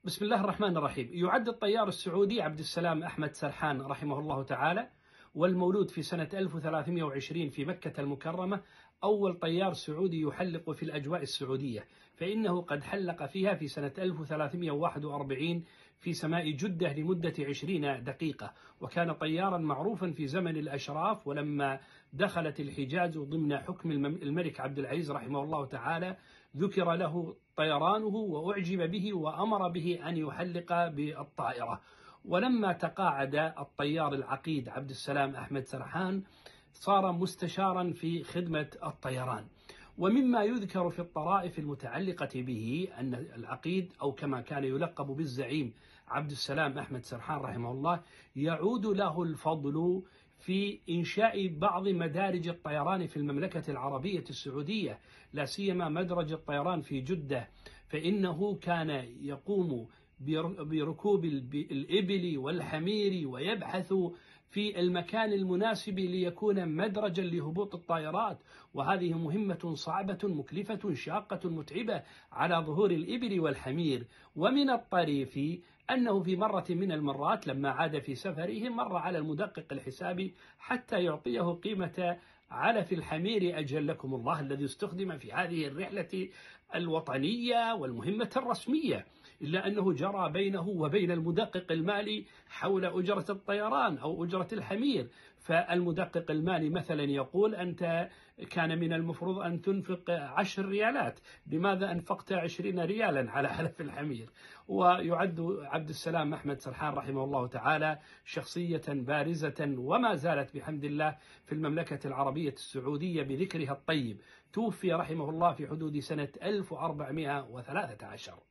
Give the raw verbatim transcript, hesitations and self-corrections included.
بسم الله الرحمن الرحيم. يعد الطيار السعودي عبد السلام أحمد سرحان رحمه الله تعالى، والمولود في سنة ألف وثلاثمئة وعشرين في مكة المكرمة، أول طيار سعودي يحلق في الأجواء السعودية، فإنه قد حلق فيها في سنة ألف وثلاثمئة وواحد وأربعين في سماء جدة لمدة عشرين دقيقة، وكان طيارا معروفا في زمن الأشراف. ولما دخلت الحجاز ضمن حكم الملك عبد العزيز رحمه الله تعالى ذكر له طيرانه وأعجب به وأمر به أن يحلق بالطائرة. ولما تقاعد الطيار العقيد عبد السلام أحمد سرحان صار مستشارا في خدمة الطيران. ومما يذكر في الطرائف المتعلقة به أن العقيد، أو كما كان يلقب بالزعيم عبد السلام أحمد سرحان رحمه الله، يعود له الفضل في إنشاء بعض مدارج الطيران في المملكة العربية السعودية، لا سيما مدرج الطيران في جدة، فإنه كان يقوم بركوب الإبل والحمير ويبحث في المكان المناسب ليكون مدرجا لهبوط الطائرات، وهذه مهمة صعبة مكلفة شاقة متعبة على ظهور الإبل والحمير. ومن الطريف أنه في مرة من المرات لما عاد في سفره مر على المدقق الحسابي حتى يعطيه قيمة علف الحمير أجلكم الله الذي استخدم في هذه الرحلة الوطنية والمهمة الرسمية، إلا أنه جرى بينه وبين المدقق المالي حول أجرة الطيران أو أجرة الحمير. فالمدقق المالي مثلا يقول: أنت كان من المفروض أن تنفق عشر ريالات، لماذا أنفقت عشرين ريالا على علف الحمير؟ ويعد عبد السلام أحمد سرحان رحمه الله تعالى شخصية بارزة، وما زالت بحمد الله في المملكة العربية السعودية بذكرها الطيب. توفي رحمه الله في حدود سنة ألف وأربعمئة وثلاثة عشر.